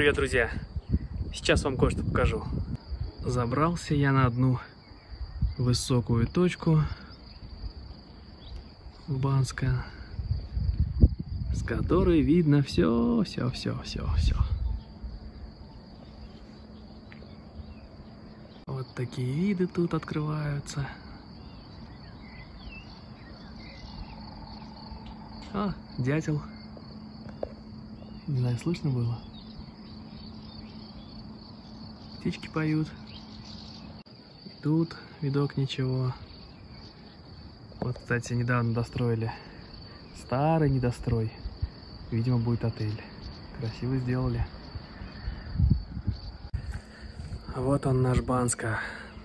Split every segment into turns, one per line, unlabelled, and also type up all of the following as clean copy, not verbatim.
Привет, друзья! Сейчас вам кое-что покажу. Забрался я на одну высокую точку в Банска, с которой видно все. Вот такие виды тут открываются. А, дятел. Не знаю, слышно было? Птички поют. И тут видок ничего. Вот, кстати, недавно достроили старый недострой. Видимо, будет отель. Красиво сделали. Вот он, наш Банска.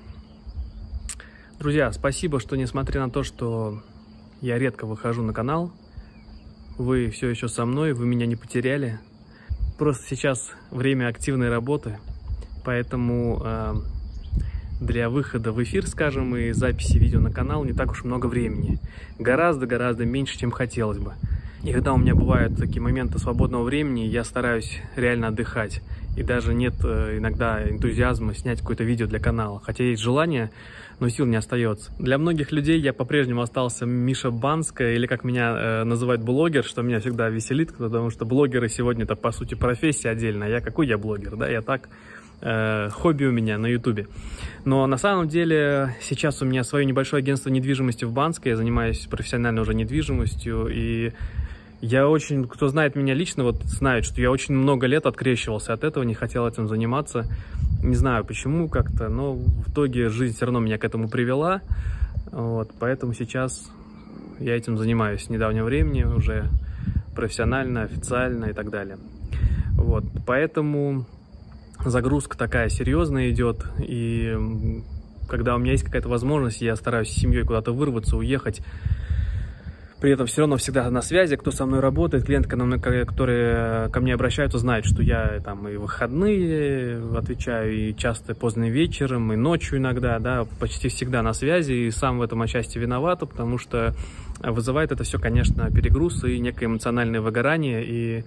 Друзья, спасибо, что несмотря на то, что я редко выхожу на канал, вы все еще со мной, вы меня не потеряли. Просто сейчас время активной работы, поэтому для выхода в эфир, скажем, и записи видео на канал не так уж много времени. Гораздо меньше, чем хотелось бы. И когда у меня бывают такие моменты свободного времени, я стараюсь реально отдыхать. И даже нет иногда энтузиазма снять какое-то видео для канала. Хотя есть желание, но сил не остается. Для многих людей я по-прежнему остался Миша Банска, или как меня называют блогер, что меня всегда веселит, потому что блогеры сегодня это по сути профессия отдельная. Я какой я блогер, да? Я так, хобби у меня на ютубе. Но на самом деле сейчас у меня свое небольшое агентство недвижимости в Банске. Я занимаюсь профессионально уже недвижимостью, и я очень, кто знает меня лично, вот знает, что я очень много лет открещивался от этого, не хотел этим заниматься. Не знаю почему как-то, но в итоге жизнь все равно меня к этому привела. Вот, поэтому сейчас я этим занимаюсь с недавнего времени, уже профессионально, официально и так далее. Вот, поэтому загрузка такая серьезная идет, и когда у меня есть какая-то возможность, я стараюсь с семьей куда-то вырваться, уехать. При этом все равно всегда на связи, кто со мной работает, клиенты, которые ко мне обращаются, знают, что я там и выходные отвечаю, и часто поздно вечером, и ночью иногда, да, почти всегда на связи, и сам в этом отчасти виноват, потому что вызывает это все, конечно, перегруз и некое эмоциональное выгорание, и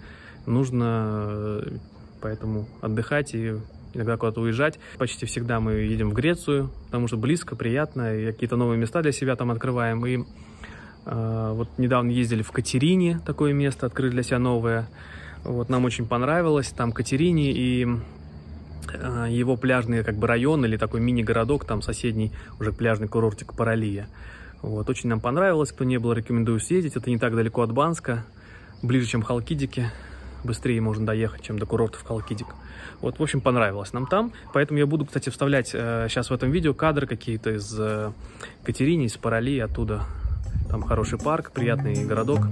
нужно поэтому отдыхать и иногда куда-то уезжать. Почти всегда мы едем в Грецию, потому что близко, приятно, и какие-то новые места для себя там открываем, и вот недавно ездили в Катерине, такое место, открыли для себя новое. Вот, нам очень понравилось там Катерине, и его пляжный как бы район или такой мини-городок, там соседний уже пляжный курортик Паралия. Вот, очень нам понравилось, кто не был, рекомендую съездить. Это не так далеко от Банска, ближе, чем Халкидики. Быстрее можно доехать, чем до курортов Халкидик. Вот, в общем, понравилось нам там. Поэтому я буду, кстати, вставлять сейчас в этом видео кадры какие-то из Катерини, из Паралии, оттуда. Там хороший парк, приятный городок.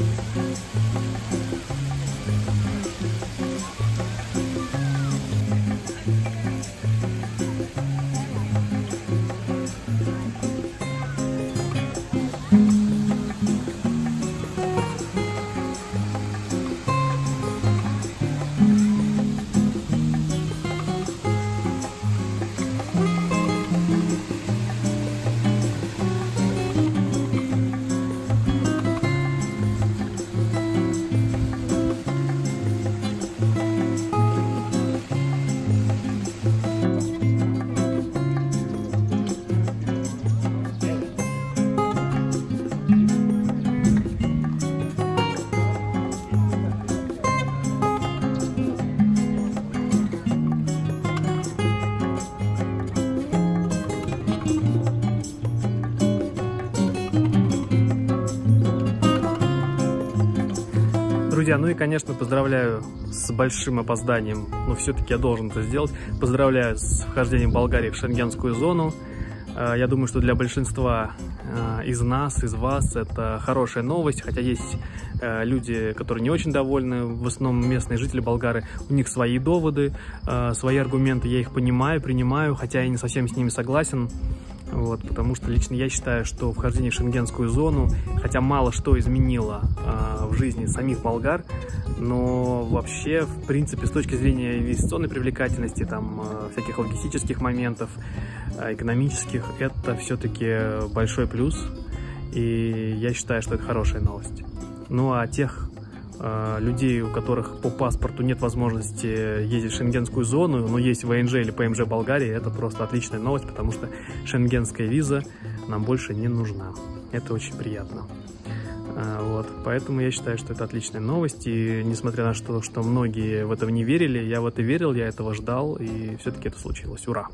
Друзья, ну и, конечно, поздравляю с большим опозданием, но все-таки я должен это сделать. Поздравляю с вхождением Болгарии в шенгенскую зону. Я думаю, что для большинства из нас, из вас это хорошая новость, хотя есть люди, которые не очень довольны, в основном местные жители болгары, у них свои доводы, свои аргументы, я их понимаю, принимаю, хотя я не совсем с ними согласен. Вот, потому что лично я считаю, что вхождение в шенгенскую зону, хотя мало что изменило в жизни самих болгар, но вообще, в принципе, с точки зрения инвестиционной привлекательности, там, всяких логистических моментов, экономических, это все-таки большой плюс, и я считаю, что это хорошая новость. Ну а тех, людей, у которых по паспорту нет возможности ездить в шенгенскую зону, но есть ВНЖ или ПМЖ Болгарии, это просто отличная новость, потому что шенгенская виза нам больше не нужна. Это очень приятно. Вот. Поэтому я считаю, что это отличная новость, и несмотря на то, что многие в это не верили, я в это верил, я этого ждал, и все-таки это случилось. Ура!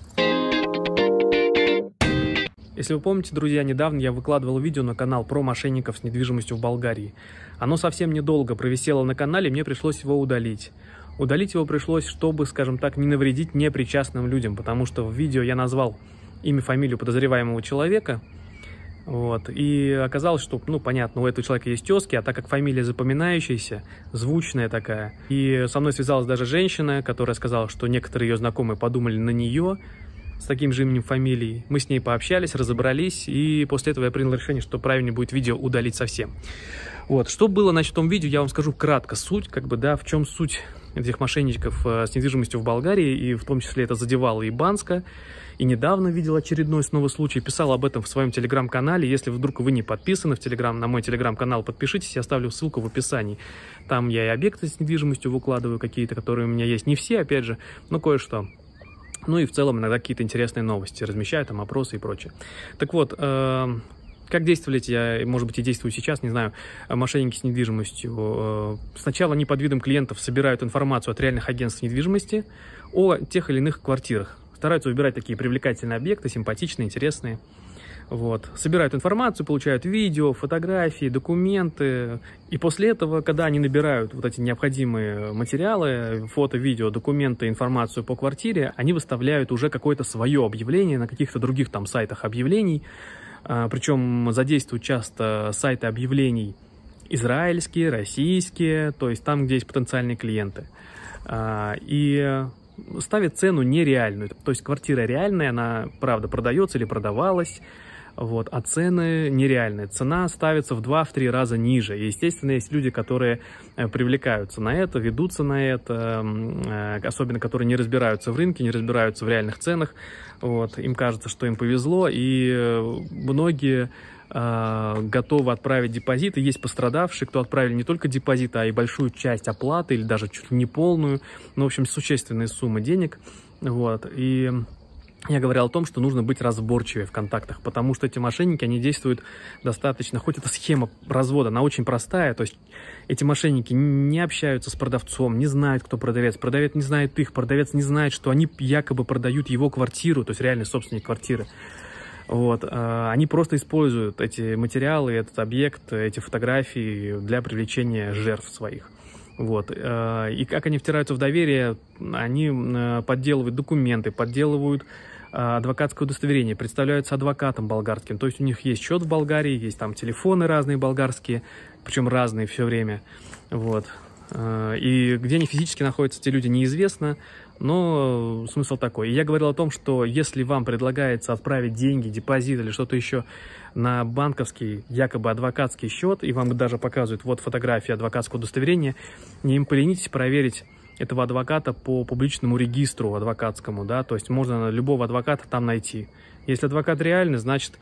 Если вы помните, друзья, недавно я выкладывал видео на канал про мошенников с недвижимостью в Болгарии. Оно совсем недолго провисело на канале, мне пришлось его удалить. Удалить его пришлось, чтобы, скажем так, не навредить непричастным людям, потому что в видео я назвал имя, фамилию подозреваемого человека. Вот. И оказалось, что, ну, понятно, у этого человека есть тезки, а так как фамилия запоминающаяся, звучная такая. И со мной связалась даже женщина, которая сказала, что некоторые ее знакомые подумали на нее с таким же именем, фамилией. Мы с ней пообщались, разобрались, и после этого я принял решение, что правильнее будет видео удалить совсем. Вот. Что было, значит, в том видео, я вам скажу кратко. Суть, как бы, да, в чем суть этих мошенников с недвижимостью в Болгарии, и в том числе это задевало и Банска. И недавно видел очередной снова случай, писал об этом в своем телеграм-канале. Если вдруг вы не подписаны на мой телеграм-канал, подпишитесь, я оставлю ссылку в описании. Там я и объекты с недвижимостью выкладываю какие-то, которые у меня есть. Не все, опять же, но кое-что. Ну и в целом иногда какие-то интересные новости размещаю, там опросы и прочее. Так вот, как действовали эти, может быть, и действуют сейчас, не знаю, мошенники с недвижимостью. Сначала они под видом клиентов собирают информацию от реальных агентств недвижимости о тех или иных квартирах. Стараются выбирать такие привлекательные объекты, симпатичные, интересные. Вот. Собирают информацию, получают видео, фотографии, документы. И после этого, когда они набирают вот эти необходимые материалы, фото, видео, документы, информацию по квартире, они выставляют уже какое-то свое объявление на каких-то других там сайтах объявлений. Причем задействуют часто сайты объявлений израильские, российские, то есть там, где есть потенциальные клиенты. И ставит цену нереальную. То есть квартира реальная, она правда продается или продавалась, вот, а цены нереальные. Цена ставится в 2-3 раза ниже. И, естественно, есть люди, которые привлекаются на это, ведутся на это, особенно которые не разбираются в рынке, не разбираются в реальных ценах. Вот, им кажется, что им повезло, и многие готовы отправить депозиты. Есть пострадавшие, кто отправили не только депозит, а и большую часть оплаты, или даже чуть ли не полную, ну, в общем, существенные суммы денег. Вот. И я говорил о том, что нужно быть разборчивее в контактах, потому что эти мошенники, они действуют достаточно, хоть эта схема развода, она очень простая, то есть эти мошенники не общаются с продавцом, не знают, кто продавец, продавец не знает их, продавец не знает, что они якобы продают его квартиру, то есть реальный собственник квартиры. Вот. Они просто используют эти материалы, этот объект, эти фотографии для привлечения жертв своих. Вот. И как они втираются в доверие, они подделывают документы, подделывают адвокатское удостоверение, представляются адвокатом болгарским. То есть у них есть счет в Болгарии, есть там телефоны разные болгарские, причем разные все время. Вот. И где они физически находятся, те люди, неизвестно, но смысл такой. И я говорил о том, что если вам предлагается отправить деньги, депозит или что-то еще на банковский, якобы адвокатский счет, и вам даже показывают вот фотографии адвокатского удостоверения, не поленитесь проверить этого адвоката по публичному регистру адвокатскому, да, то есть можно любого адвоката там найти. Если адвокат реальный, значит,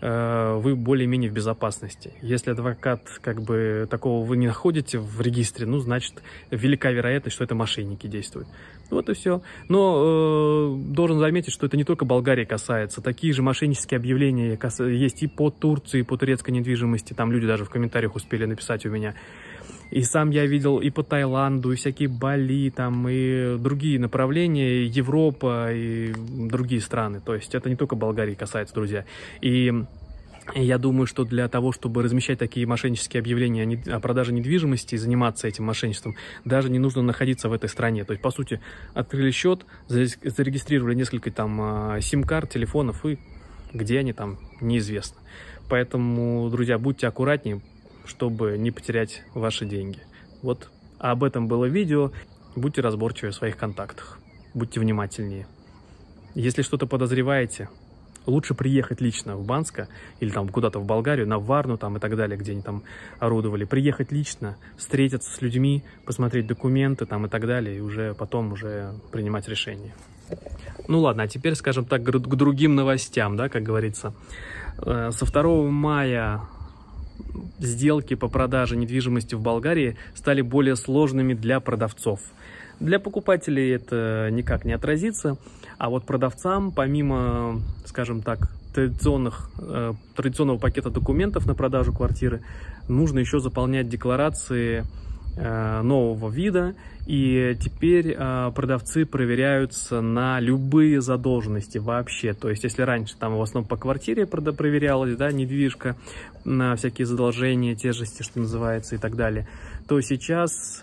вы более-менее в безопасности. Если адвокат, как бы, такого вы не находите в регистре, ну, значит, велика вероятность, что это мошенники действуют. Вот и все. Но должен заметить, что это не только Болгарии касается. Такие же мошеннические объявления есть и по Турции, и по турецкой недвижимости. Там люди даже в комментариях успели написать у меня. И сам я видел и по Таиланду, и всякие Бали, там, и другие направления, Европа, и другие страны. То есть это не только Болгарии касается, друзья. И я думаю, что для того, чтобы размещать такие мошеннические объявления о продаже недвижимости и заниматься этим мошенничеством, даже не нужно находиться в этой стране. То есть, по сути, открыли счет, зарегистрировали несколько там сим-карт, телефонов, и где они там, неизвестно. Поэтому, друзья, будьте аккуратнее, чтобы не потерять ваши деньги. Вот об этом было видео. Будьте разборчивее в своих контактах. Будьте внимательнее. Если что-то подозреваете, лучше приехать лично в Банско или там куда-то в Болгарию, на Варну там и так далее, где они там орудовали. Приехать лично, встретиться с людьми, посмотреть документы там и так далее, и уже потом уже принимать решение. Ну ладно, а теперь, скажем так, к другим новостям, да, как говорится. Со 2 мая сделки по продаже недвижимости в Болгарии стали более сложными для продавцов. Для покупателей это никак не отразится, а вот продавцам, помимо, скажем так, традиционного пакета документов на продажу квартиры, нужно еще заполнять декларации нового вида, и теперь продавцы проверяются на любые задолженности вообще. То есть, если раньше там в основном по квартире проверялась, да, недвижка, на всякие задолжения, тяжести, что называется, и так далее, то сейчас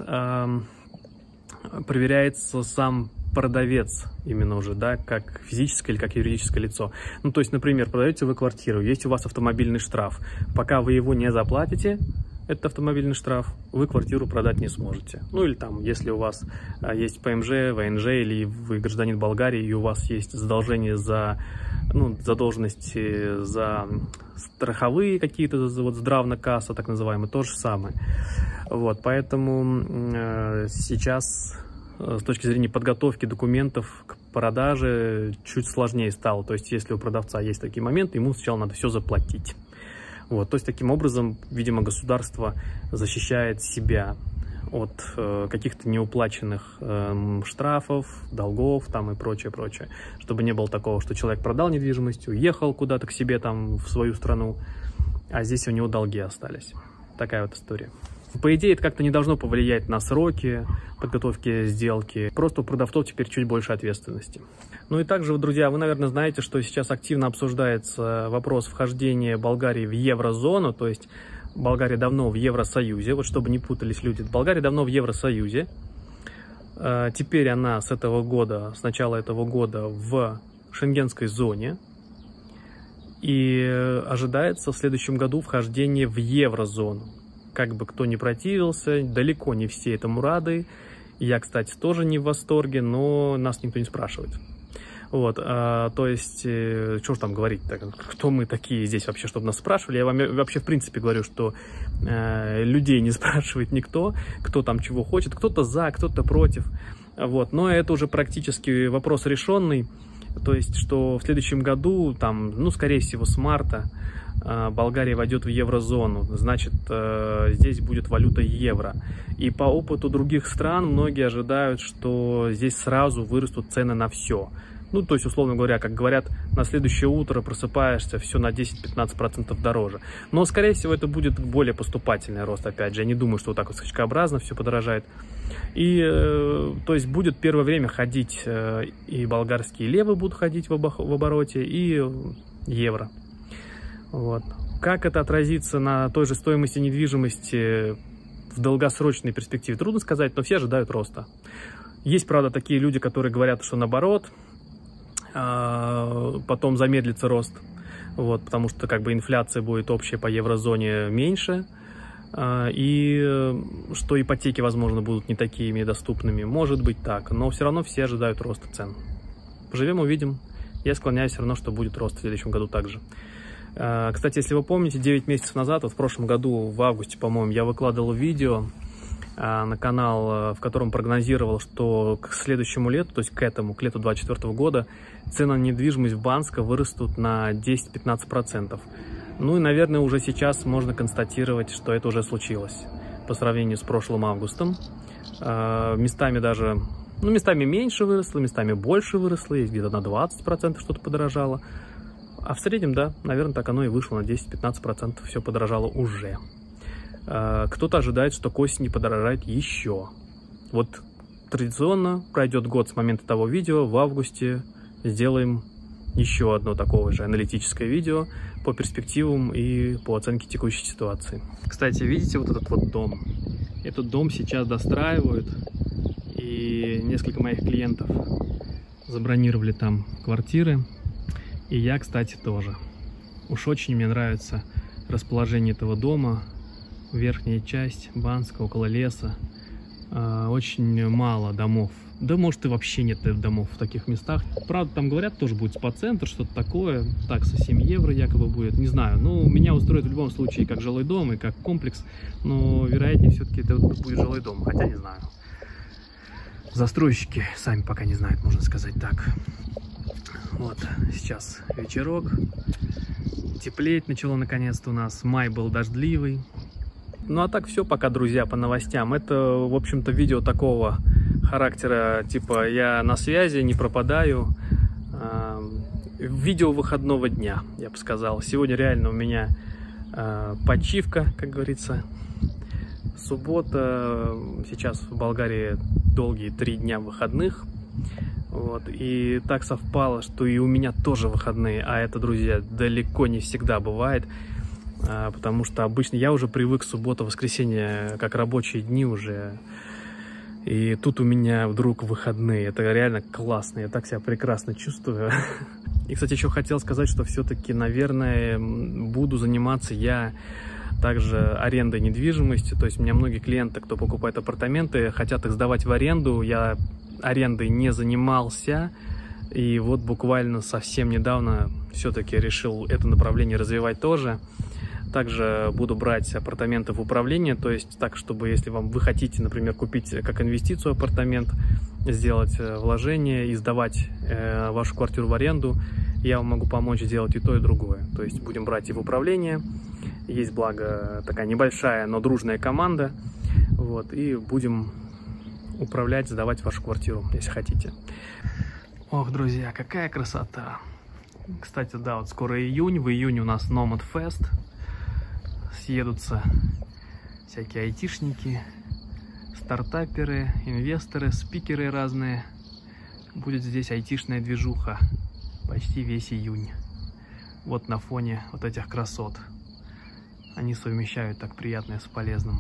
проверяется сам продавец именно уже, да, как физическое или как юридическое лицо. Ну, то есть, например, продаете вы квартиру, есть у вас автомобильный штраф. Пока вы его не заплатите, этот автомобильный штраф, вы квартиру продать не сможете. Ну, или там, если у вас есть ПМЖ, ВНЖ, или вы гражданин Болгарии, и у вас есть задолжение за, задолженности за страховые какие-то, вот здравна-касса, так называемые, то же самое. Вот, поэтому сейчас с точки зрения подготовки документов к продаже чуть сложнее стало. То есть, если у продавца есть такие моменты, ему сначала надо все заплатить. Вот, то есть, таким образом, видимо, государство защищает себя от каких-то неуплаченных штрафов, долгов там и прочее, чтобы не было такого, что человек продал недвижимость, уехал куда-то к себе там в свою страну, а здесь у него долги остались. Такая вот история. По идее, это как-то не должно повлиять на сроки подготовки сделки. Просто у продавцов теперь чуть больше ответственности. Ну и также, друзья, вы, наверное, знаете, что сейчас активно обсуждается вопрос вхождения Болгарии в еврозону. То есть Болгария давно в Евросоюзе. Вот чтобы не путались люди, Болгария давно в Евросоюзе. Теперь она с начала этого года в шенгенской зоне. И ожидается в следующем году вхождение в еврозону. Как бы кто ни противился, далеко не все этому рады. Я, кстати, тоже не в восторге, но нас никто не спрашивает. Вот, то есть, что ж там говорить-то, кто мы такие здесь вообще, чтобы нас спрашивали? Я вам вообще в принципе говорю, что людей не спрашивает никто, кто там чего хочет, кто-то за, кто-то против. Вот, но это уже практически вопрос решенный. То есть, что в следующем году, там, ну, скорее всего, с марта Болгария войдет в еврозону, значит, здесь будет валюта евро. И по опыту других стран многие ожидают, что здесь сразу вырастут цены на все. Ну, то есть, условно говоря, как говорят, на следующее утро просыпаешься, все на 10-15% дороже. Но, скорее всего, это будет более поступательный рост, опять же. Я не думаю, что вот так вот скачкообразно все подорожает. И, то есть, будет первое время ходить и болгарские левы будут ходить в обороте, и евро. Вот. Как это отразится на той же стоимости недвижимости в долгосрочной перспективе, трудно сказать, но все ожидают роста. Есть, правда, такие люди, которые говорят, что наоборот, потом замедлится рост, вот, потому что как бы инфляция будет общая по еврозоне меньше, и что ипотеки, возможно, будут не такими доступными. Может быть так, но все равно все ожидают роста цен. Поживем, увидим. Я склоняюсь все равно, что будет рост в следующем году также. Кстати, если вы помните, 9 месяцев назад, вот в прошлом году, в августе, по-моему, я выкладывал видео на канал, в котором прогнозировал, что к следующему лету, то есть к лету 2024 года, цены на недвижимость в Банско вырастут на 10-15%. Ну и, наверное, уже сейчас можно констатировать, что это уже случилось по сравнению с прошлым августом. Местами даже, ну, местами меньше выросло, местами больше выросло, есть где-то на 20% что-то подорожало. А в среднем, да, наверное, так оно и вышло, на 10-15% все подорожало уже. Кто-то ожидает, что к осени подорожает еще. Вот традиционно пройдет год с момента того видео, в августе сделаем еще одно такого же аналитическое видео по перспективам и по оценке текущей ситуации. Кстати, видите вот этот вот дом? Этот дом сейчас достраивают, и несколько моих клиентов забронировали там квартиры. И я, кстати, тоже. Уж очень мне нравится расположение этого дома. Верхняя часть Банска, около леса. Очень мало домов. Да, может, и вообще нет домов в таких местах. Правда, там говорят, тоже будет спа-центр, что-то такое. Такса 7 евро якобы будет. Не знаю. Ну, меня устроит в любом случае как жилой дом и как комплекс. Но, вероятнее, все-таки это будет жилой дом. Хотя не знаю. Застройщики сами пока не знают, можно сказать так. Вот, сейчас вечерок, Теплеть начало наконец-то у нас. Май был дождливый. Ну а так все пока, друзья, по новостям. Это, в общем-то, видео такого характера, типа я на связи, не пропадаю. Видео выходного дня, я бы сказал. Сегодня реально у меня почивка, как говорится. Суббота. Сейчас в Болгарии долгие 3 дня выходных. Вот. И так совпало, что и у меня тоже выходные. А это, друзья, далеко не всегда бывает. Потому что обычно я уже привык суббота, воскресенье как рабочие дни уже. И тут у меня вдруг выходные. Это реально классно. Я так себя прекрасно чувствую. И, кстати, еще хотел сказать, что все-таки, наверное, буду заниматься я также арендой недвижимости. То есть у меня многие клиенты, кто покупает апартаменты, хотят их сдавать в аренду. Я арендой не занимался. И вот буквально совсем недавно все-таки решил это направление развивать тоже. Также буду брать апартаменты в управление, то есть так, чтобы если вы хотите, например, купить как инвестицию апартамент, сделать вложение и сдавать вашу квартиру в аренду, я вам могу помочь сделать и то, и другое. То есть будем брать и в управление, есть, благо, такая небольшая, но дружная команда, вот, и будем управлять, сдавать вашу квартиру, если хотите. Ох, друзья, какая красота! Кстати, да, вот скоро июнь, в июне у нас Nomad Fest. Съедутся всякие айтишники, стартаперы, инвесторы, спикеры разные. Будет здесь айтишная движуха почти весь июнь. Вот на фоне вот этих красот. Они совмещают так приятное с полезным.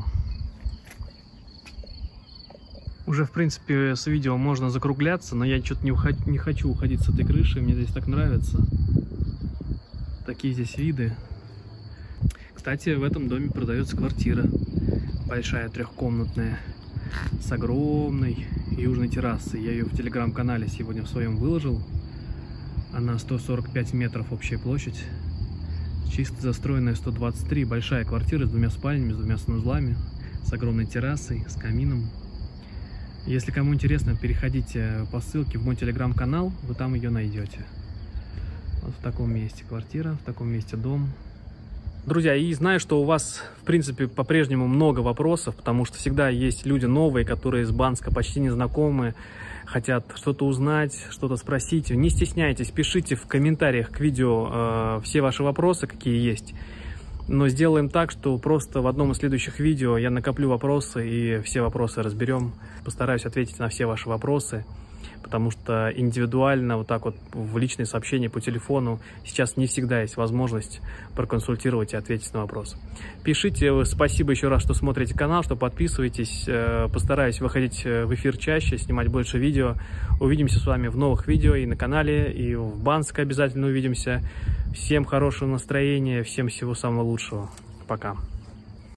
Уже, в принципе, с видео можно закругляться, но я что-то не хочу уходить с этой крыши. Мне здесь так нравится. Такие здесь виды. Кстати, в этом доме продается квартира. Большая, трехкомнатная. С огромной южной террасой. Я ее в телеграм-канале сегодня в своем выложил. Она 145 метров общая площадь. Чисто застроенная 123. Большая квартира с 2 спальнями, с 2 санузлами. С огромной террасой, с камином. Если кому интересно, переходите по ссылке в мой телеграм-канал, вы там ее найдете. Вот в таком месте квартира, в таком месте дом. Друзья, и знаю, что у вас, в принципе, по-прежнему много вопросов, потому что всегда есть люди новые, которые из Банска почти не знакомы, хотят что-то узнать, что-то спросить. Не стесняйтесь, пишите в комментариях к видео все ваши вопросы, какие есть. Но сделаем так, что просто в одном из следующих видео я накоплю вопросы и все вопросы разберем. Постараюсь ответить на все ваши вопросы, потому что индивидуально, вот так вот в личные сообщения по телефону сейчас не всегда есть возможность проконсультировать и ответить на вопрос. Пишите, спасибо еще раз, что смотрите канал, что подписываетесь. Постараюсь выходить в эфир чаще, снимать больше видео. Увидимся с вами в новых видео и на канале, и в Банске обязательно увидимся. Всем хорошего настроения, всем всего самого лучшего. Пока.